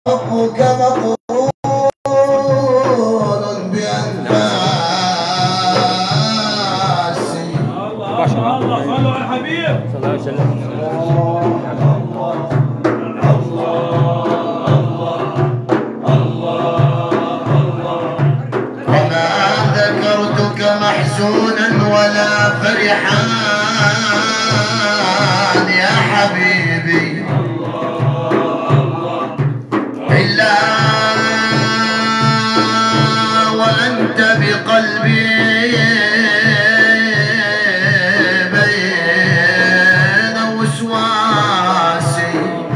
ربك مقرون بأنفاس. الله صلوا على الحبيب صلى الله عليه وسلم. وما ذكرتك محزونا ولا فرحان يا حبيبي إلا وأنت بقلبي بين وسواسي.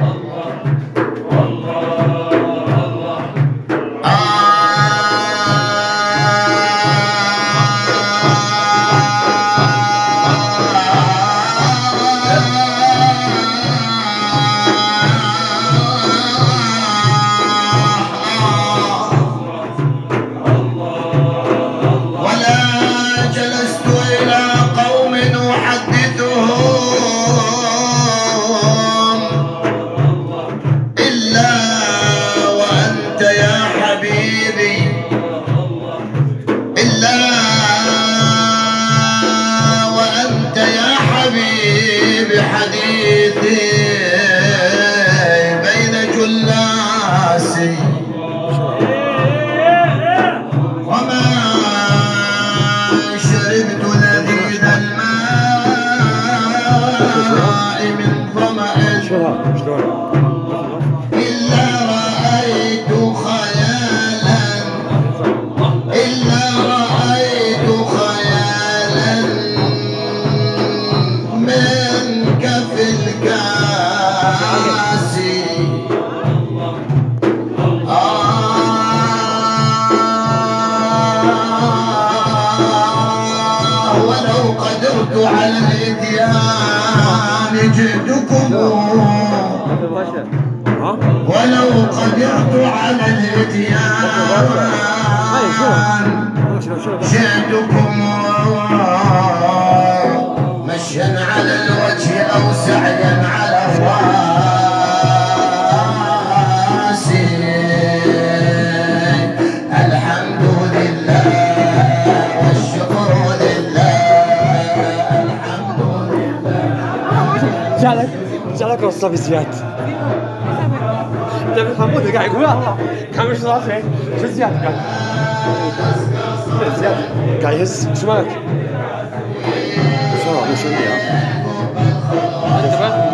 حديثي بين جلاسي وما شربت لذيذ الماء من ظمأ إلا رأيت خيالا في الكاسي. ولو قدرت على الإتيان جئتكم ولو قدرت على الإتيان جئتكم مشيا على الوجه أو سعيا على الراس. الحمد لله والشكر لله. الحمد لله. جعلك وصف زياد. ده محمود قاعد يقول الله كم ايش صار فين؟ شو زياد قاعد؟ زياد قاعد يهز شو مالك؟ شو يا؟